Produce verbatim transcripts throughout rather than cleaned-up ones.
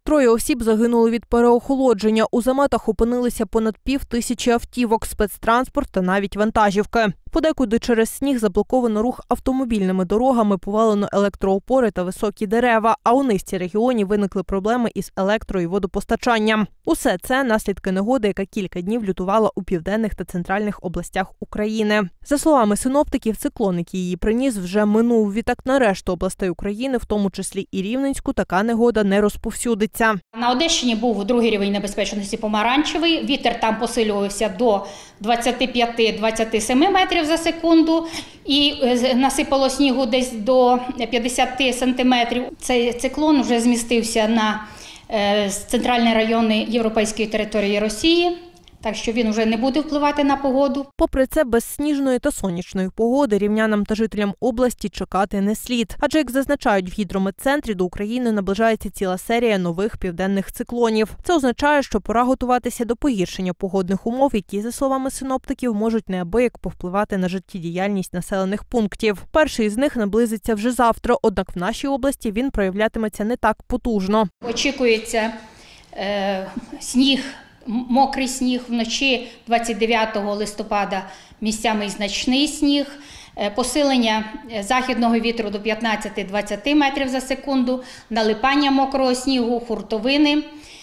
Троє осіб загинули від переохолодження. У заметах опинилися понад пів тисячі автівок, спецтранспорт та навіть вантажівки. Подекуди через сніг заблоковано рух автомобільними дорогами, повалено електроопори та високі дерева, а у низці регіонів виникли проблеми із електро- і водопостачанням. Усе це – наслідки негоди, яка кілька днів лютувала у південних та центральних областях України. За словами синоптиків, циклон, який її приніс, вже минув. Відтак на решту областей України, в тому числі і Рівненську, така негода не розповсюдиться. На Одещині був другий рівень небезпечності помаранчевий. Вітер там посилювався до двадцяти п'яти - двадцяти семи метрів за секунду і насипало снігу десь до п'ятдесяти сантиметрів. Цей циклон вже змістився на центральні райони європейської території Росії, так що він вже не буде впливати на погоду. Попри це, без сніжної та сонячної погоди рівнянам та жителям області чекати не слід. Адже, як зазначають в гідрометцентрі, до України наближається ціла серія нових південних циклонів. Це означає, що пора готуватися до погіршення погодних умов, які, за словами синоптиків, можуть неабияк повпливати на життєдіяльність населених пунктів. Перший з них наблизиться вже завтра, однак в нашій області він проявлятиметься не так потужно. Очікується е, сніг, мокрий сніг вночі двадцять дев'ятого листопада, місцями значний сніг, посилення західного вітру до п'ятнадцяти - двадцяти метрів за секунду, налипання мокрого снігу, хуртовини.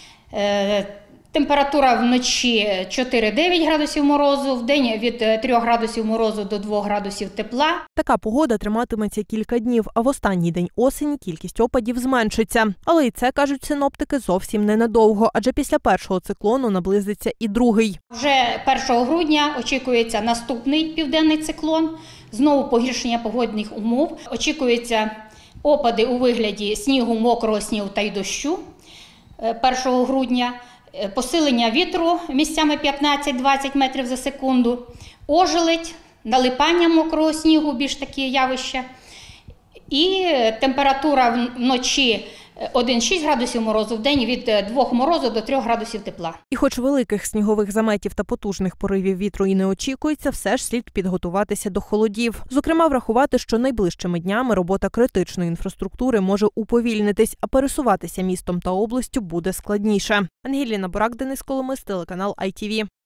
Температура вночі чотири - дев'ять градусів морозу, вдень від трьох градусів морозу до двох градусів тепла. Така погода триматиметься кілька днів, а в останній день осені кількість опадів зменшиться. Але і це, кажуть синоптики, зовсім ненадовго, адже після першого циклону наблизиться і другий. Вже першого грудня очікується наступний південний циклон, знову погіршення погодних умов. Очікуються опади у вигляді снігу, мокрого снігу та й дощу першого грудня. Посилення вітру місцями п'ятнадцять - двадцять метрів за секунду, ожеледь, налипання мокрого снігу, більш такі явища. І температура вночі один - шість градусів морозу, вдень від двох морозу до трьох градусів тепла. І хоч великих снігових заметів та потужних поривів вітру і не очікується, все ж слід підготуватися до холодів. Зокрема, врахувати, що найближчими днями робота критичної інфраструктури може уповільнитись, а пересуватися містом та областю буде складніше. Ангеліна Бурак, Денис Коломис, телеканал ай ті ві.